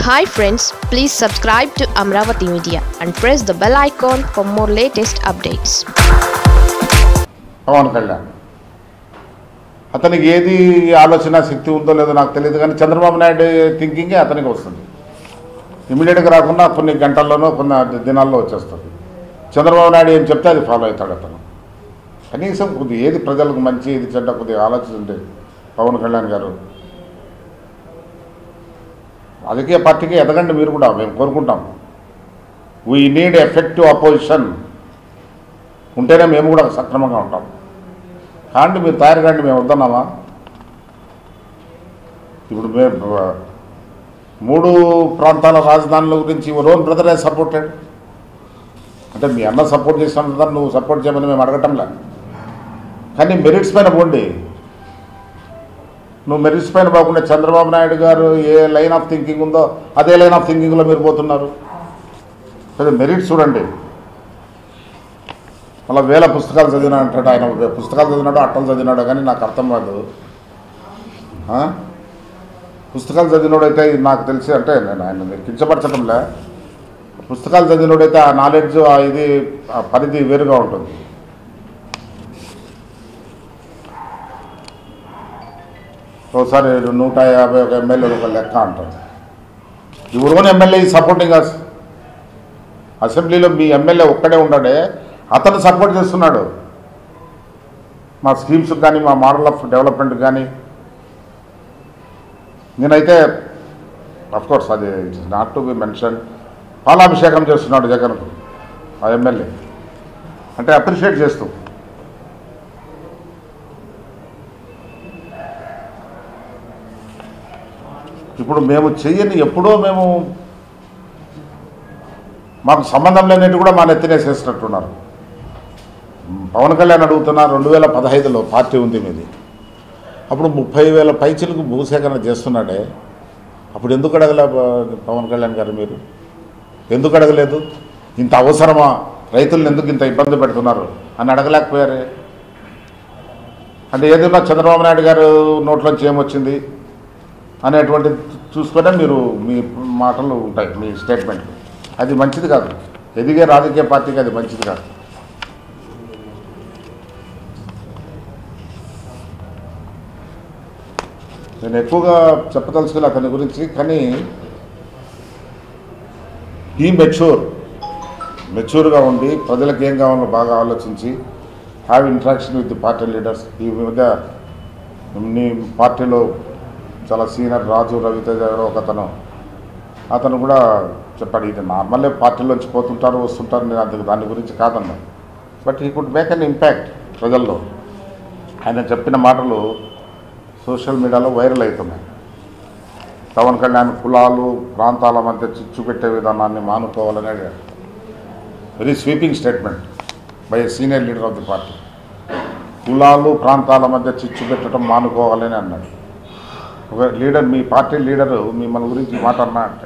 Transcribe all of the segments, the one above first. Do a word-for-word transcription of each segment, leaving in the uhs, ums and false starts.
Hi friends, please subscribe to Amravati Media and press the bell icon for more latest updates. Pawan Kalyan అతనికి ఏది ఆలోచన శక్తి ఉందో లేదో నాకు తెలియదు, కానీ చంద్రబాబు నాయుడు థింకింగే అతనికి వస్తుంది. ఇమీడియట్గా రాకుండా కొన్ని గంటల్లోనో కొన్ని దినాల్లో వచ్చేస్తుంది. చంద్రబాబు నాయుడు ఏం చెప్తే అది ఫాలో అవుతాడు అతను. కనీసం కొద్ది ఏది ప్రజలకు మంచి ఏది చెడ్డ కొద్దిగా ఆలోచించండి పవన్ కళ్యాణ్ గారు. రాజకీయ పార్టీకి ఎదగండి మీరు కూడా, మేము కోరుకుంటాం. వీ నీడ్ ఎఫెక్టివ్ అపోజిషన్ ఉంటేనే మేము కూడా సక్రమంగా ఉంటాం. కానీ మీరు తయారు కండి, మేము వద్దన్నామా? ఇప్పుడు మేము మూడు ప్రాంతాల రాజధానుల గురించి your own brother has supported. అంటే మీ అన్న సపోర్ట్ చేసినంత నువ్వు సపోర్ట్ చేయమని మేము అడగటంలే, కానీ మెరిట్స్ పైన పోండి. నువ్వు మెరిట్స్ పైన పోకుండా చంద్రబాబు నాయుడు గారు ఏ లైన్ ఆఫ్ థింకింగ్ ఉందో అదే లైన్ ఆఫ్ థింకింగ్లో మీరు పోతున్నారు. మెరిట్స్ చూడండి. అలా వేల పుస్తకాలు చదివినా అంటాడు ఆయన. పుస్తకాలు చదివినాడో అట్టలు చదివినాడో కానీ నాకు అర్థం కాదు. పుస్తకాలు చదివినోడైతే నాకు తెలిసి, అంటే నేను ఆయన కించపరచడంలే, పుస్తకాలు చదివినోడైతే ఆ నాలెడ్జ్ ఇది ఆ పరిధి వేరుగా ఉంటుంది. ఒకసారి నూట యాభై ఒక ఎమ్మెల్యేలు ఒక లెక్క అంటారు. ఎవరికొని ఎమ్మెల్యే సపోర్టింగ్ అస్ అసెంబ్లీలో మీ ఎమ్మెల్యే ఒక్కడే ఉన్నాడే, అతను సపోర్ట్ చేస్తున్నాడు మా స్కీమ్స్కి కానీ మా మోడల్ ఆఫ్ డెవలప్మెంట్ కానీ. నేనైతే అఫ్కోర్స్ అది it's not to be mention, పాలాభిషేకం చేస్తున్నాడు జగన్కు ఆ ఎమ్మెల్యే, అంటే అప్రిషియేట్ చేస్తూ. ఇప్పుడు మేము చెయ్యని ఎప్పుడో మేము మాకు సంబంధం లేనట్టు కూడా మా నెత్తినేసేసినట్టున్నారు. పవన్ కళ్యాణ్ అడుగుతున్నా, రెండు వేల పదహైదులో పార్టీ ఉంది మీది, అప్పుడు ముప్పై వేల పైచీలకు భూసేకరణ చేస్తున్నాడే, అప్పుడు ఎందుకు అడగలే పవన్ కళ్యాణ్ గారు? మీరు ఎందుకు అడగలేదు? ఇంత అవసరమా? రైతులను ఎందుకు ఇంత ఇబ్బంది పెడుతున్నారు అని అడగలేకపోయారే. అంటే ఏదైనా చంద్రబాబు నాయుడు గారు నోట్లోంచి ఏమొచ్చింది అనేటువంటి చూసుకునే మీరు మీ మాటలు ఉంటాయి, మీ స్టేట్మెంట్లు. అది మంచిది కాదు, ఎదిగే రాజకీయ పార్టీకి అది మంచిది కాదు. నేను ఎక్కువగా చెప్పదలుచుకోలే అతని గురించి, కానీ ఈ మెచ్యూర్ మెచ్యూర్గా ఉండి ప్రజలకు ఏం కావాలో బాగా ఆలోచించి have interaction with the party leaders. ఈ మధ్య నీ పార్టీలో చాలా సీనియర్ రాజు రవితేజ గారు ఒక అతను అతను కూడా చెప్పాడు, ఇది నార్మల్లే పార్టీలోంచి పోతుంటారు వస్తుంటారు, నేను అందుకు దాని గురించి కాదన్నా, బట్ ఈ కుడ్ మేక్ అన్ ఇంపాక్ట్ ప్రజల్లో. ఆయన చెప్పిన మాటలు సోషల్ మీడియాలో వైరల్ అవుతున్నాయి. పవన్ కళ్యాణ్ కులాలు ప్రాంతాల మధ్య చిచ్చు పెట్టే విధానాన్ని మానుకోవాలనే very sweeping statement by a senior leader of the party. కులాలు ప్రాంతాల మధ్య చిచ్చు పెట్టడం మానుకోవాలని అన్నాడు ఒక లీడర్. మీ పార్టీ లీడరు మిమ్మల్ని గురించి మాట అన్నా అంటే,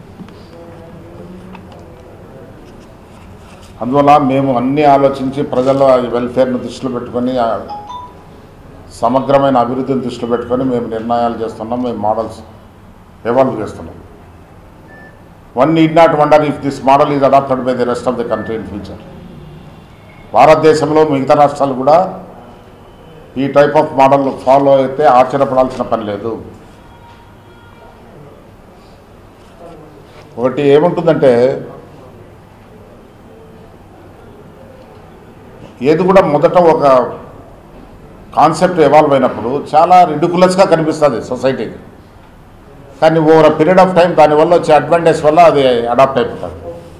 అందువల్ల మేము అన్నీ ఆలోచించి ప్రజల వెల్ఫేర్ను దృష్టిలో పెట్టుకొని సమగ్రమైన అభివృద్ధిని దృష్టిలో పెట్టుకొని మేము నిర్ణయాలు చేస్తున్నాం, మేము మోడల్స్ ఎవాల్వ్ చేస్తున్నాం. One need not wonder if this model is adapted by the rest of the country in future. భారతదేశంలో మిగతా రాష్ట్రాలు కూడా ఈ టైప్ ఆఫ్ మోడల్ ఫాలో అయితే ఆశ్చర్యపడాల్సిన పని లేదు. ఒకటి ఏముంటుందంటే, ఏది కూడా మొదట ఒక కాన్సెప్ట్ ఎవాల్వ్ అయినప్పుడు చాలా రిడికులస్గా కనిపిస్తుంది సొసైటీకి, కానీ over a period of time దానివల్ల వచ్చే అడ్వాంటేజ్ వల్ల అది అడాప్ట్ అయిపోతుంది.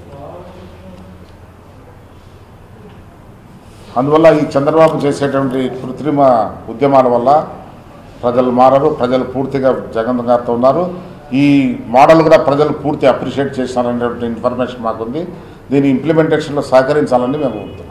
అందువల్ల ఈ చంద్రబాబు చేసేటువంటి కృత్రిమ ఉద్యమాల వల్ల ప్రజలు మారరు, ప్రజలు పూర్తిగా జగన్ గారితో ఉన్నారు. ఈ మోడల్ కూడా ప్రజలు పూర్తి అప్రిషియేట్ చేస్తున్నారనేటువంటి ఇన్ఫర్మేషన్ మాకుంది. దీని ఇంప్లిమెంటేషన్లో సహకరించాలని మేము